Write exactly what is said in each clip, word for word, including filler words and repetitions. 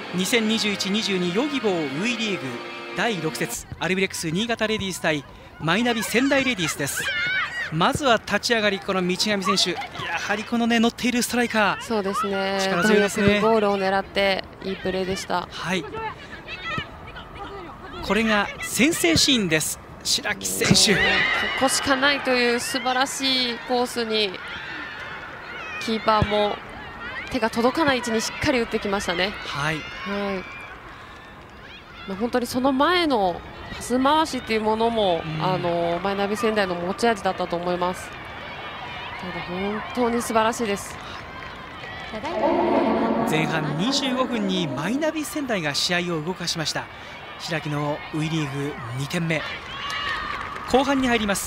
にせんにじゅういち にじゅうに ヨギボー ウイリーグだいろく節アルビレックス新潟レディース対マイナビ仙台レディースです。まずは立ち上がり、この道上選手、やはりこのね乗っているストライカー、 そうですね、 力強いですね。 ゴールを狙っていいプレーでした。 はい、これが先制シーンです。白木選手、 ここしかないという素晴らしいコースにキーパーも手が届かない位置にしっかり打ってきましたね。 はい、はい、 まあ、本当にその前のパス回しというものも、うん、あのマイナビ仙台の持ち味だったと思います。ただ本当に素晴らしいです。 前半にじゅうごふんにマイナビ仙台が試合を動かしました。白木のウイリーグにてんめ、後半に入ります。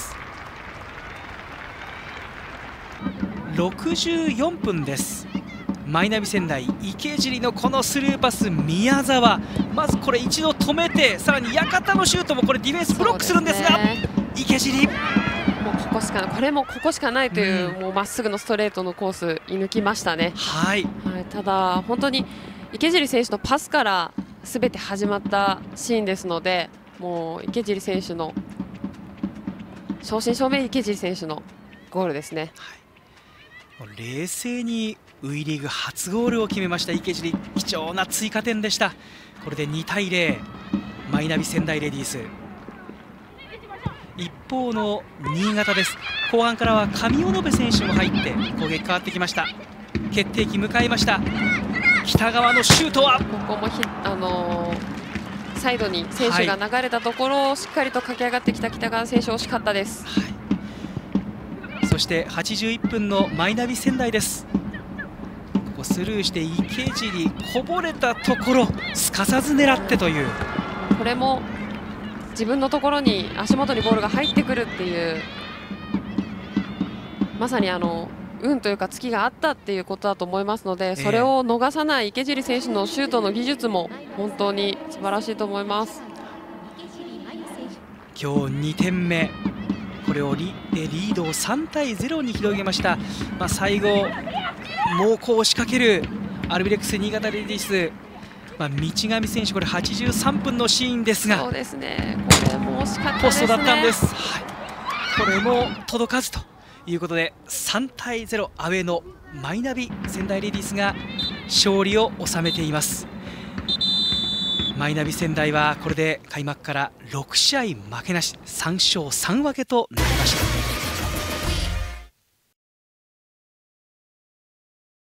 ろくじゅうよんぷんです。マイナビ仙台池尻のこのスルーパス、宮澤、まずこれ一度止めて、さらに館のシュートもこれディフェンスブロックするんですが、池尻、もうここしかこれもここしかないという、うん、もうまっすぐのストレートのコース射抜きましたね。 はい、 はい、ただ本当に池尻選手のパスからすべて始まったシーンですので、もう池尻選手の正真正銘池尻選手のゴールですね。 はい、冷静にウイリーグ初ゴールを決めました池尻、貴重な追加点でした。これでにたいゼロ、マイナビ仙台レディース。一方の新潟です。後半からは上尾延選手も入って攻撃変わってきました。決定機迎えました。北川のシュートはここもひ、あのー、サイドに選手が流れたところを、はい、しっかりと駆け上がってきた北川選手、惜しかったです。はい、 そしてはちじゅういっぷんのマイナビ仙台です。ここスルーして池尻、こぼれたところすかさず狙ってという、 これも自分のところに足元にボールが入ってくるっていう、まさにあの運というか月があったっていうことだと思いますので、それを逃さない池尻選手のシュートの技術も本当に素晴らしいと思います。 今日にてんめ、これを リ, リードをさんたいゼロに広げました。まあ、最後猛攻を仕掛けるアルビレックス新潟レディース、まあ、道上選手、これはちじゅうさんぷんのシーンですが、 そうですね、これも惜しかったですね。 ポストだったんです。はい、これも届かずということでさんたいゼロ、アウェーのマイナビ仙台レディースが勝利を収めています。マイナビ仙台はこれで開幕からろくしあい負けなし、さんしょうさんわけとなりました。